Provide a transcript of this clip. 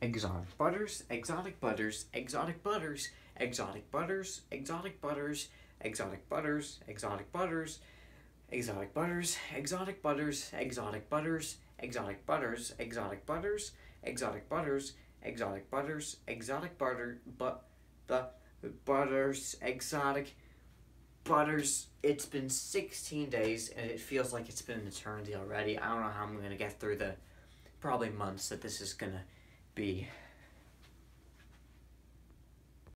Exotic butters, exotic butters, exotic butters, exotic butters, exotic butters, exotic butters, exotic butters, exotic butters, exotic butters, exotic butters, exotic butters, exotic butters, exotic butters, exotic butters, exotic butter, the butters, exotic butters. It's been 16 days and it feels like it's been an eternity already. I don't know how I'm gonna get through the probably months that this is gonna be